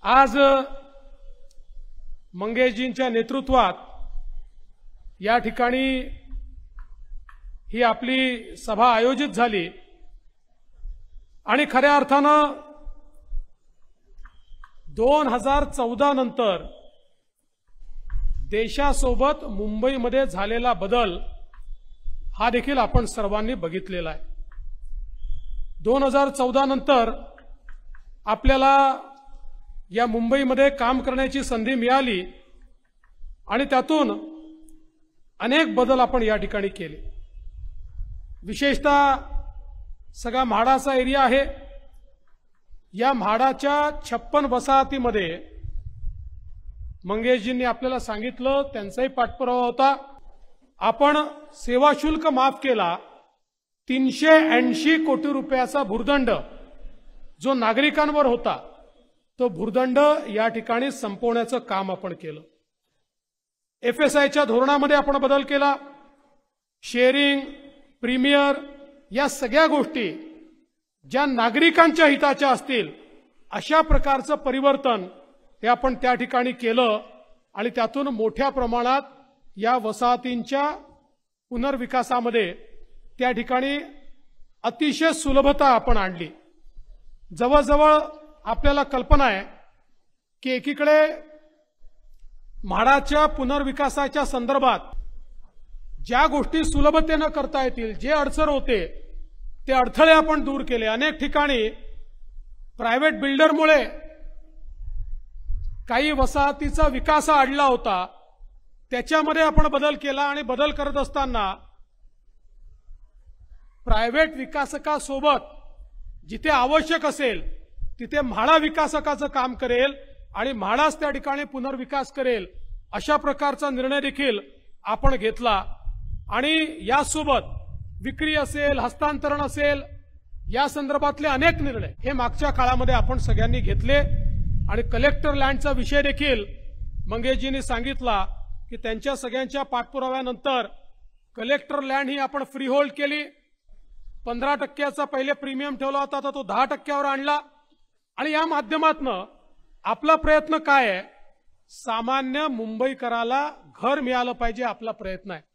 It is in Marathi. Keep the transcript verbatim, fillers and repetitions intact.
आज मंगेशजींच्या नेतृत्वात या ठिकाणी ही आपली सभा आयोजित झाली आणि खऱ्या अर्थानं दोन हजार चौदा नंतर देशासोबत मुंबईमध्ये झालेला बदल हा देखील आपण सर्वांनी बघितलेला आहे। दोन हजार चौदा नंतर आपल्याला या मुंबईमध्ये काम करण्याची संधी मिळाली आणि त्यातून अनेक बदल आपण या ठिकाणी केले। विशेषतः सगळा म्हाडाचा एरिया आहे, या म्हाडाच्या छप्पन वसाहतीमध्ये मंगेशजींनी आपल्याला सांगितलं, त्यांचाही पाठपुरावा होता, आपण सेवा शुल्क माफ केला। तीनशे ऐंशी कोटी रुपयाचा भूर्दंड जो नागरिकांवर होता तो भूर्दंड या ठिकाणी संपवण्याचं काम आपण केलं। एफएसआयच्या धोरणामध्ये आपण बदल केला। शेअरिंग, प्रीमियर या सगळ्या गोष्टी ज्या नागरिकांच्या हिताच्या असतील अशा प्रकारचं परिवर्तन हे आपण त्या ठिकाणी केलं आणि त्यातून मोठ्या प्रमाणात या वसाहतींच्या पुनर्विकासामध्ये त्या ठिकाणी अतिशय सुलभता आपण आणली। जवळजवळ आपल्याला कल्पना आहे की एकीकडे म्हाडाच्या पुनर्विकासाच्या संदर्भात ज्या गोष्टी सुलभतेने करता येतील, जे अडचण होते ते अडथळे आपण दूर केले। अनेक ठिकाणी प्रायव्हेट बिल्डरमुळे काही वसाहतीचा विकास अडला होता, त्याच्यामध्ये आपण बदल केला आणि बदल करत असताना प्रायव्हेट विकासकासोबत जिथे आवश्यक असेल तिथे म्हाडा विकासकाचं काम करेल आणि म्हाडाच त्या ठिकाणी पुनर्विकास करेल अशा प्रकारचा निर्णय देखील आपण घेतला। आणि यासोबत विक्री असेल, हस्तांतरण असेल, या संदर्भातले अनेक निर्णय हे मागच्या काळामध्ये आपण सगळ्यांनी घेतले। आणि कलेक्टर लँडचा विषय देखील मंगेशजींनी सांगितला की त्यांच्या सगळ्यांच्या पाठपुराव्यानंतर कलेक्टर लँड ही आपण फ्री होल्ड केली। पंधरा टक्क्याचा पहिले प्रीमियम ठेवला होता तर तो दहा टक्क्यावर आणला आणि या माध्यमातून आपला प्रयत्न काय आहे, सामान्य मुंबईकराला घर मिळालं पाहिजे, आपला प्रयत्न आहे।